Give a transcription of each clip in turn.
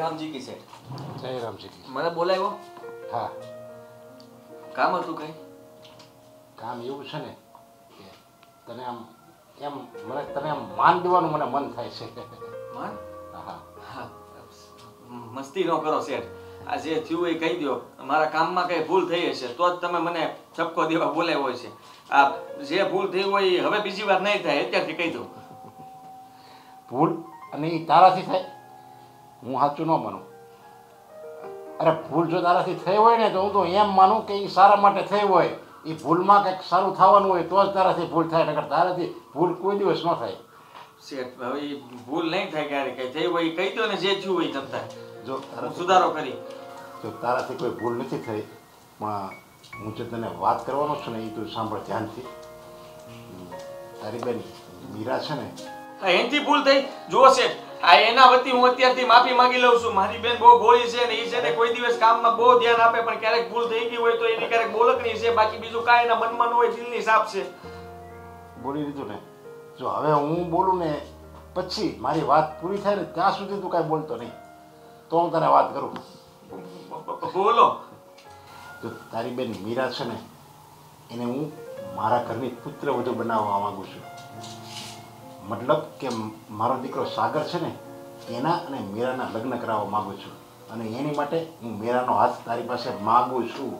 રામજી કી સેઠ. જય રામજી કી. મને બોલાવ્યો? હા, કામ હતું કઈ? કામ એવું છે ને કે તને આમ એમ મને તને આમ માન દેવાનું મને મન થાય છે. માન? હા હા, મસ્તી ન કરો શેઠ. આ જે થયું એ કહી દો. મારા કામમાં કઈ ભૂલ થઈ હશે તો જ તમે મને ઠપકો દેવા બોલાવ્યો છે. આ જે ભૂલ થઈ હોય એ હવે બીજી વાર નહીં થાય, અત્યારથી કહી દો. ભૂલ અને એ તારાથી થાય હું સાચું ન માનું. અરે ભૂલ જો તારાથી થઈ હોય ને તો હું તો એમ માનું કે એ સારા માટે થઈ હોય. એ ભૂલમાં કંઈક સારું થવાનું હોય તો જ તારાથી ભૂલ થાય, નકર તારાથી ભૂલ કોઈ દિવસ ન થાય. શેઠ હવે એ ભૂલ નહીં થાય ક્યારે કઈ થઈ હોય એ કહી દો ને, જે થયું હોય તમતા જો હું સુધારો કરી. જો તારાથી કોઈ ભૂલ નથી થઈ પણ હું જે તને વાત કરવાનો છું ને એ તું સાંભળ ધ્યાનથી. તારી બેન મીરા છે ને, એનથી ભૂલ થઈ જુઓ શેઠ. આ એના વતી હું અત્યારથી માફી માંગી લઉં છું. મારી બેન બહુ ભોળી છે ને એ છે ને કોઈ દિવસ કામમાં બહુ ધ્યાન આપે, પણ ક્યારેક ભૂલ થઈ ગઈ હોય તો એની ક્યારેક બોલકણી છે, બાકી બીજું કાંઈ એના મનમાં ન હોય, દિલની સાપ છે. બોલી દીધું ને. જો હવે હું બોલું ને પછી મારી વાત પૂરી થાય ને ત્યાં સુધી તું કાંઈ બોલતો નહીં, તો હું તને વાત કરું. બોલો. જો તારી બેન મીરા છે ને એને હું મારા ઘરની પુત્રવધુ બનાવવા માંગુ છું. મતલબ કે મારો દીકરો સાગર છે ને એના અને મીરાના લગ્ન કરાવવા માંગુ છું, અને એની માટે હું મીરાનો હાથ તારી પાસે માંગુ છું.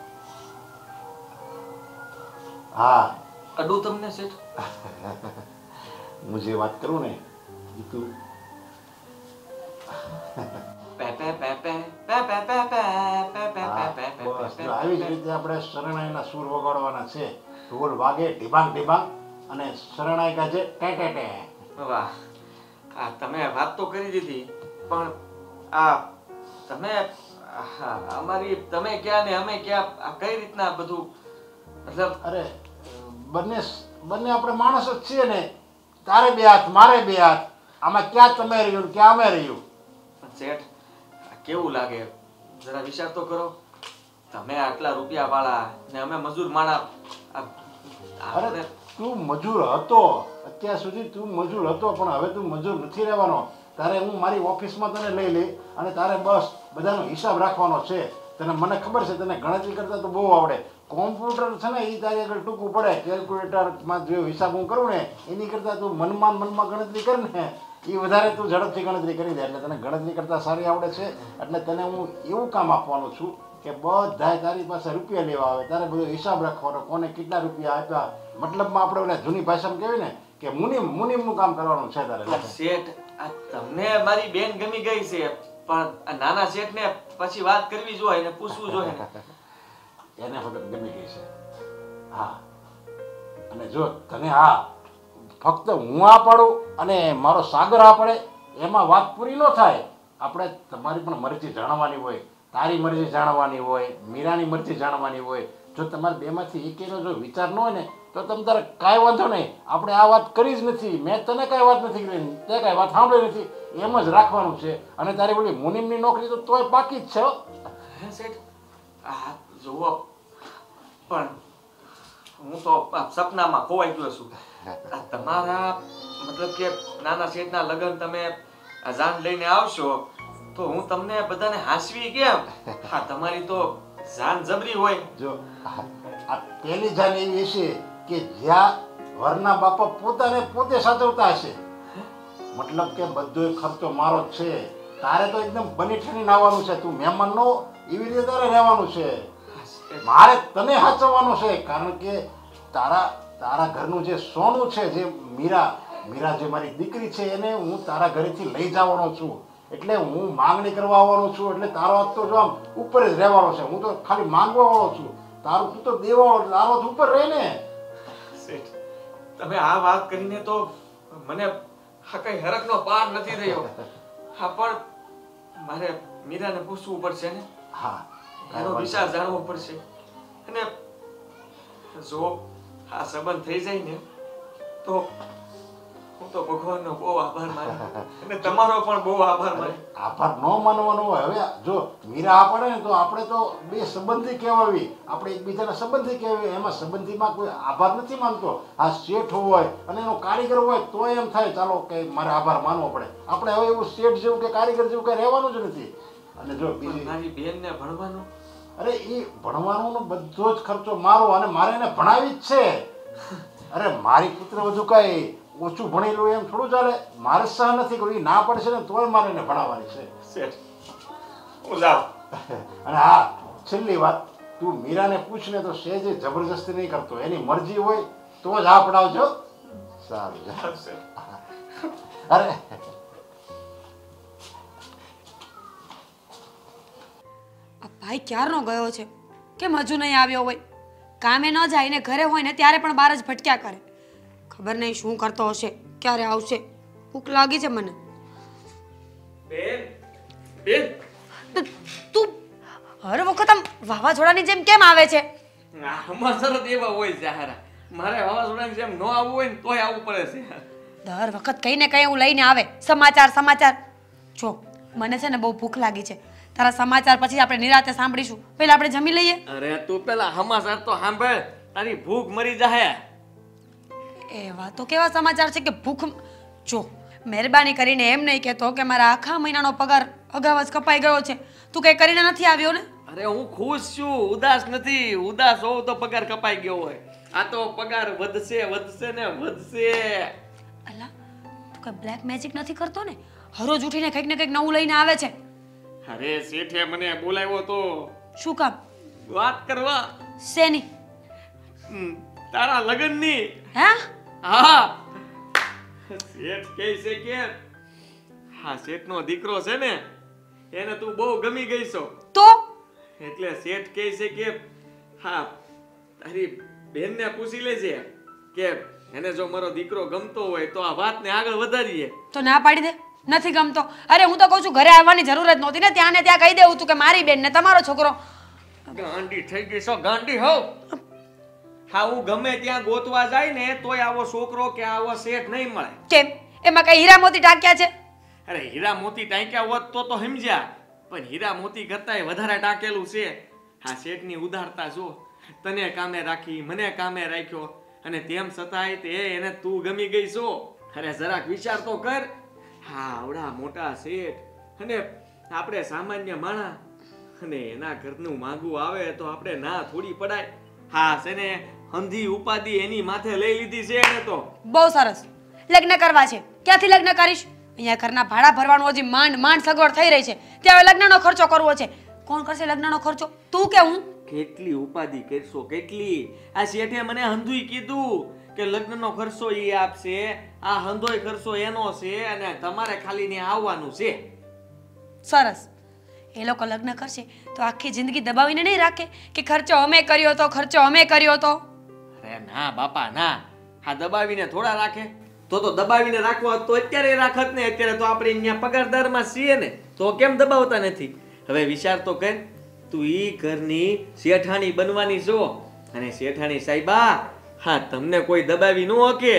હા, અડું તમને શેઠ? હું જે વાત કરું ને એ તું આવી જ રીતે આપણે શરણાઈના સૂર વગાડવાના છે. ઢોલ વાગે ઢીબાંગ ઢીબાંગ અને શરણાઈ ગાજે ટે ટે ટે. વાહ, આ તમે વાત તો કરી દીધી, પણ આ તમે અમારી તમે ક્યાં ને અમે ક્યાં, આ કઈ રીતના બધું? મતલબ અરે બંને આપણે માણસ જ છીએ ને. તારે બે હાથ મારે બે હાથ, આમાં ક્યાં તમે રહ્યું ક્યાં અમે રહ્યું? શેઠ કેવું લાગે જરા વિચાર તો કરો. તમે આટલા રૂપિયા વાળા ને અમે મજૂર માણા. અરે તું મજૂર હતો, અત્યાર સુધી તું મજૂર હતો, પણ હવે તું મજૂર નથી રહેવાનો. તારે હું મારી ઓફિસમાં તને લઈ લઈ અને તારે બસ બધાનો હિસાબ રાખવાનો છે. તને મને ખબર છે તને ગણતરી કરતા તો બહુ આવડે. કોમ્પ્યુટર છે ને એ તારી આગળ ટૂંકું પડે. કેલ્ક્યુલેટરમાં જે હિસાબ હું કરું ને એની કરતાં તું મનમાં ગણતરી કર ને એ વધારે તું ઝડપથી ગણતરી કરી દે. એટલે તને ગણતરી કરતાં સારી આવડે છે. એટલે તને હું એવું કામ આપવાનું છું કે બધાય તારી પાસે રૂપિયા લેવા આવે, તારે બધો હિસાબ રાખવાનો, કોને કેટલા રૂપિયા આપ્યા. મતલબમાં આપણે ઓલા જૂની ભાષામાં કહેવાય ને કે મુનિમનું કામ કરવાનું છે તારે. શેઠ આ તમને મારી બેન ગમી ગઈ છે, પણ આ નાના શેઠને પછી વાત કરવી જોઈએ ને પૂછવું જોઈએ ને. એને વખત ગમી ગઈ છે. હા, અને જો તને હા ફક્ત હું આ પાડું અને મારો સાગર આ પડે એમાં વાત પૂરી ન થાય. આપણે તમારી પણ મરજી જાણવાની હોય, તારી મરજી જાણવાની હોય, મીરાની મરજી જાણવાની હોય. જો તમારે બેમાંથી એકેનો જો વિચાર ન હોય ને તો તમે તારે કાંઈ વાંધો નહીં. આપણે આ વાત કરી જ નથી, મેં તને કાંઈ વાત નથી કરી, તે કાંઈ વાત સાંભળી નથી, એમ જ રાખવાનું છે. અને તારી પેલી મુનિમની નોકરી તો તોય બાકી જ છે. હે શેઠ આ જુઓ, પણ હું તો સપનામાં ખોવાઈ ગયો છું. તમારા મતલબ કે નાના શેઠના લગ્ન તમે જાન લઈને આવશો તો હું તમને બધાને હાંસવી કેમ? હા, તમારી તો જાન જબરી હોય. જો આ પહેલી જાન એવી હશે કે જ્યાં વરના બાપા પોતે સાચવતા હશે. મતલબ કે બધો ખર્ચો મારો જ છે. તારે તો એકદમ બની ઠણીને આવવાનું છે. તું મહેમાન નો એવી રીતે તારે રહેવાનું છે. મારે તને સાચવવાનું છે, કારણ કે તારા ઘરનું જે સોનું છે, જે મીરા જે મારી દીકરી છે એને હું તારા ઘરેથી લઈ જવાનો છું. એટલે હું માંગણી કરવા આવવાનો છું. એટલે તારો હાથ તો જો આમ ઉપર જ રહેવાનો છે. હું તો ખાલી માંગવા વાળો છું. તારું તું તો દેવાળો, તારો હાથ ઉપર રહે ને. શેઠ તમે આ વાત કરીને તો મને આ કઈ હરખનો પાર નથી રહ્યો. હા, પણ મારે મીરાને પૂછવું પડશે ને. હા, એનો વિચાર જાણવો પડશે. અને જો આ સંબંધ થઈ જાય ને તો હું તો ભગવાનનો બહુ આભાર માનું અને તમારો પણ બહુ આભાર માનું. આભાર ન માનવાનો હોય. હવે જો મીરા આ પડે ને તો આપણે તો બે સંબંધી કહેવાવી, આપણે એકબીજાના સંબંધી કહેવાય. એમાં સંબંધીમાં કોઈ આભાર નથી માનતો. આ શેઠ હોય અને એનો કારીગર હોય તો એમ થાય ચાલો કે મારે આભાર માનવો પડે. આપણે હવે એવું શેઠ જેવું કે કારીગર જેવું કંઈ રહેવાનું જ નથી. અને જો બીજી મારી બેનને ભણવાનું, અરે એ ભણવાનો બધો જ ખર્ચો મારો, અને મારે એને ભણાવી જ છે. અરે મારી પુત્ર વધુ કાંઈ ઓછું ભણેલું એમ થોડું ચાલે. મારે સહ નથી કરવું. એ ના પડશે ને તોય મારે એને ભણાવવાની છે. શેઠ હું જાઉં. અને હા, છેલ્લી વાત, તું મીરાને પૂછ ને તો સહેજે જબરજસ્તી નહીં કરતો. એની મરજી હોય તો જ હા પડાવજો. સારું જા. અરે આ ભાઈ ક્યારનો ગયો છે કેમ હજુ નહીં આવ્યો હોય? કામે ન જાય ને ઘરે હોય ને ત્યારે પણ બહાર જ ભટક્યા કરે. ખબર નહીં શું કરતો હશે, ક્યારે આવશે. ભૂખ લાગી છે મને. બેન બેન તું હર વખત આમ વાવાઝોડાની જેમ કેમ આવે છે? આમાં શરત એવા હોય છે હારા. મારે વાવાઝોડાની જેમ ન આવવું હોય ને તોય આવવું પડે છે. દર વખત કઈ ને કઈ એવું લઈને આવે. સમાચાર સમાચાર. જો મને છે ને બહુ ભૂખ લાગી છે. તારા સમાચાર પછી આપણે નિરાતે સાંભળીશું. પહેલા આપણે જમી લઈએ. અરે તું પેલા સમાચાર તો સાંભળ, તારી ભૂખ મરી જાહે. એવા તો કેવા સમાચાર છે કે ભૂખ? જો મહેરબાની કરીને એમ નહીં કહેતો કે મારા આખા મહિનાનો પગાર અગાઉ જ કપાઈ ગયો છે. તું કઈ કરીને નથી આવ્યો ને? અરે હું ખુશ છું, ઉદાસ નથી. ઉદાસ હોવ તો પગાર કપાઈ ગયો હોય. આ તો પગાર વધશે વધશે ને વધશે. અલા તું કઈ બ્લેક મેજિક નથી કરતો ને? હરોજ ઉઠીને કંઈક ને કંઈક નવું લઈને આવે છે. અરે શેઠે મને બોલાવ્યો તો શું કામ? વાત કરવા. શેની? તારા લગ્નની. હે? હા, શેઠ કહે છે કે હા શેઠનો દીકરો છે ને એને તું બહુ ગમી ગઈ છો. તો એટલે શેઠ કહે છે કે હા તારી બેનને પૂછી લેજે કે એને જો મારો દીકરો ગમતો હોય તો આ વાતને આગળ વધારીએ. તો ના પાડી દે. નથી ગમતો. અરે હું તો કહું છું ઘરે આવવાની જરૂર જ નહોતી ને. ત્યાં ને ત્યાં કહી દેવું તું કે મારી બેન ને તમારો છોકરો. ગાંડી થઈ ગઈ છો, ગાંડી હોવ. હા હું ગમે ત્યાં ગોતવા જાય ને તોય આવો છોકરો કે આવો શેઠ નહીં મળે. કેમ? એમાં કઈ હીરા મોતી ટાંક્યા છે? અરે હીરા મોતી ટાંક્યા હોત તો સમજ્યા, પણ હીરા મોતી કરતાંય વધારે ટાંકેલું છે. હા શેઠની ઉદારતા જો. તને કામે રાખી, મને કામે રાખ્યો, અને તેમ છતાંય તે એને તું ગમી ગઈ છો. અરે જરાક વિચાર તો કર. હા આવડા મોટા શેઠ અને આપણે સામાન્ય માણા, અને એના ઘરનું માંગવું આવે તો આપણે ના થોડી પડાય. હા છે ને હંધી ઉપાધિ એની માથે લઈ લીધી છે એને તો. બહુ સરસ. લગ્ન કરવા છે. ક્યાંથી લગ્ન કરીશ? અહીંયા ઘરના ભાડા ભરવાનું હજી માંડ માંડ સગવડ થઈ રહી છે. ત્યાં હવે લગ્નનો ખર્ચો કરવો છે. કોણ કરશે લગ્નનો ખર્ચો? તું કે હું? કેટલી ઉપાધિ કરશો કેટલી. આ શેઠે મને હંધુય કીધું કે લગ્નનો ખર્ચો ઈ આપશે, આ હંધોય ખર્ચો એનો છે, અને તમારે ખાલી ને આવવાનું છે. સરસ. એ લોકો લગ્ન કરશે તો આખી જિંદગી દબાવીને નહીં રાખે કે ખર્ચો અમે કર્યો તો, ખર્ચો અમે કર્યો તો. અરે ના બાપા ના. હા દબાવીને થોડા રાખે. તો દબાવીને રાખવા તો અત્યારે રાખત ને. અત્યારે તો આપણે અહીંયા પગારદારમાં છીએ ને, તો કેમ દબાવતા નથી? હવે વિચાર તો કર. તું ઈ ઘરની શેઠાણી બનવાની છો, અને શેઠાણી સાહેબા હા તમને કોઈ દબાવી ન હકે.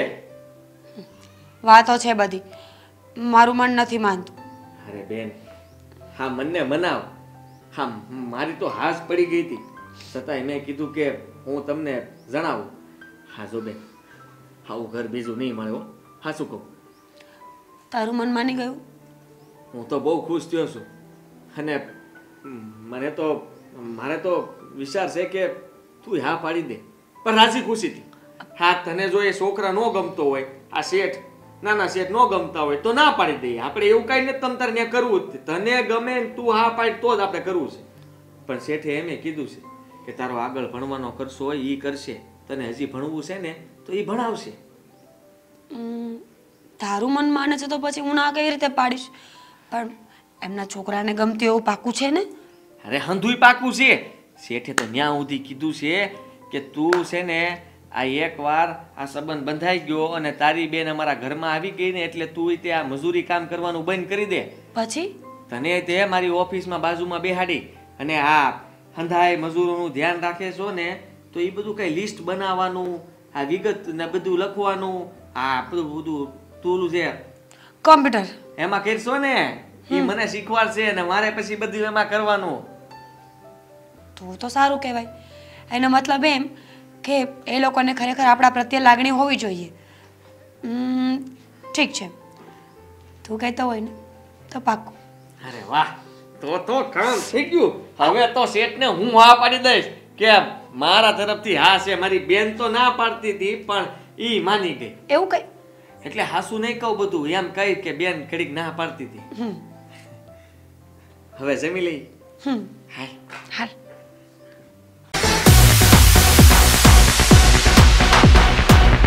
વાતો છે બધી. મારું મન નથી માનતું. અરે બેન હા મને મનાવ. હા મારી તો હાશ પડી ગઈ હતી, છતાંય મેં કીધું કે હું તમને જણાવું. હા જો બેન આવું ઘર બીજું નહીં મળે હો. હા શું કહું? તારું મન માની ગયું? હું તો બહુ ખુશ થયો છું, અને મારે તો વિચાર છે કે તું હા પાડી દે, પણ રાજી ખુશીથી. હા તને જો એ છોકરા ન ગમતો હોય, આ શેઠ નાના શેઠ ન ગમતા હોય તો ના પાડી દઈએ. આપણે એવું કઈ નથી તમતાર ને કરવું જ. તને ગમે તું હા પાડી તો જ આપણે કરવું છે. પણ શેઠે એમ કીધું છે કે તારો આગળ ભણવાનો ખર્ચો હોય એ કરશે, તને હજી ભણવું છે ને તો એ ભણાવશે. તારું મન માને છે તો પછી હું ના કઈ રીતે પાડીશ? પણ એમના છોકરાને ગમતું એવું પાકું છે ને? અરે હંધુય પાકું છે. શેઠે તો ન્યા સુધી કીધું છે કે તું છે ને આ એકવાર આ સંબંધ બંધાઈ ગયો અને તારી બેન અમારા ઘરમાં આવી ગઈ ને એટલે તું તે આ મજૂરી કામ કરવાનું બંધ કરી દે. પછી તને તે મારી ઓફિસમાં બાજુમાં બેહાડી અને આ હંધાય મજૂરોનું ધ્યાન રાખે છો ને, તો એ બધું કઈ લિસ્ટ બનાવવાનું, આ વિગત ને બધું લખવાનું, આ બધું તું ઓલું છે કોમ્પ્યુટર. એમાં કરશો ને એ મને શીખવાડશે અને મારે પછી બધું એમાં કરવાનું. તો તો સારું કહેવાય. એનો મતલબ એમ કે એ લોકોને ખરેખર આપણા પ્રત્યે લાગણી હોવી જોઈએ. ઠીક છે, તું કહેતો હોય ને તો પાક્કું. અરે વાહ, તો કામ થઈ ગયું. હવે તો શેઠને હું હા પાડી દઈશ કે મારા તરફથી હા છે. મારી બેન તો ના પાડતી હતી પણ ઈ માની ગઈ. એવું કઈ? એટલે હાસુ નહીં કહું બધું, એમ કહી કે બેન ઘડીક ના પાડતી હતી. હવે જમી લઈ. હમ હાય. હાલ.